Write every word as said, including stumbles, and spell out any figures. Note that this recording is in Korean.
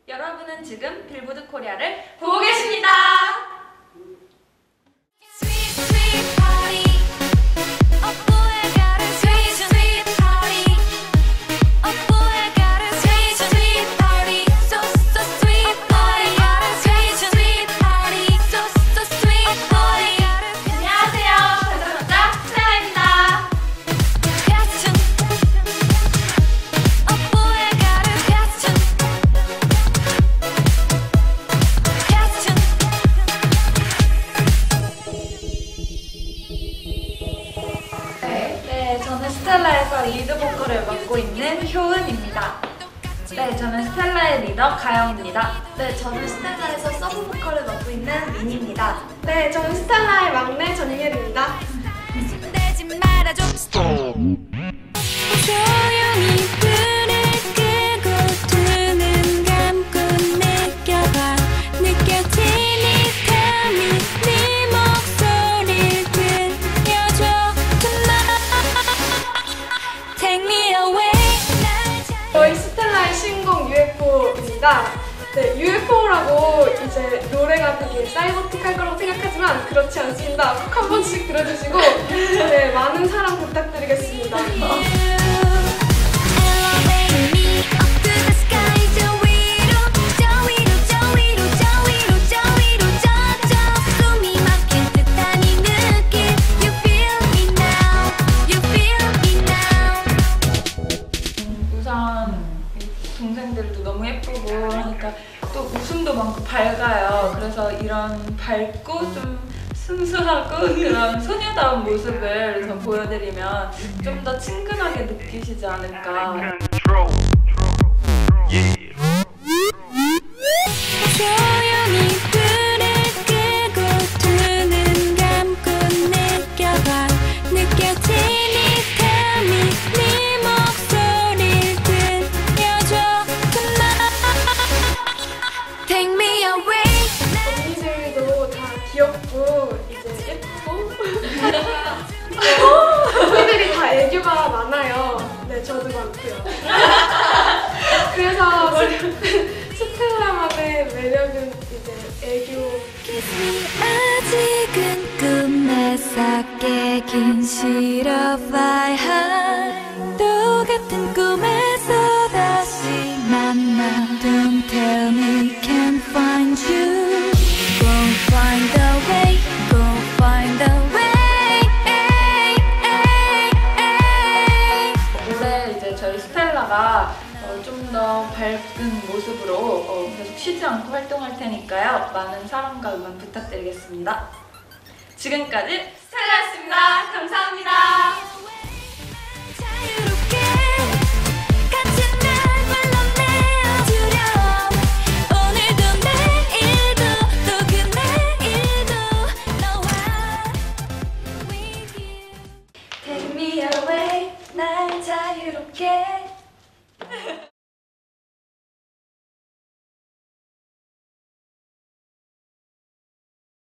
여러분은 지금 빌보드 코리아를 보고 계십니다. 저는 스텔라에서 리드 보컬을 맡고 있는 효은입니다. 네, 저는 스텔라의 리더 가영입니다. 네, 저는 스텔라에서 서브 보컬을 맡고 있는 민입니다. 네, 저는 스텔라의 막내 전예율입니다. 저희 스텔라의 신곡 유에프오입니다. 네, 유에프오라고 이제 노래가 되게 사이버틱할 거라고 생각하지만 그렇지 않습니다. 꼭 한 번씩 들어주시고 네, 많은 사랑 부탁드리겠습니다. 동생들도 너무 예쁘고 하니까 또 웃음도 많고 밝아요. 그래서 이런 밝고 좀 순수하고 그런 소녀다운 모습을 좀 보여드리면 좀 더 친근하게 느끼시지 않을까. 언니들도 다 귀엽고 이제 예쁘고 언니들이 다 애교가 많아요. 네, 저도 많고요. 그래서 스텔라만의 매력은 이제 애교. 아직은 꿈에서 깨긴 싫어 fly high 똑같은 꿈에서 다시 만나 Don't tell me can't find you Go find the way Go find the way 올해 이제 저희 스텔라가 어, 좀 더 밝은 모습으로 어, 계속 쉬지 않고 활동할 테니까요. 많은 사랑과 응원 부탁드리겠습니다. 지금까지 스텔라였습니다. 감사합니다. Take me away, 날 자유롭게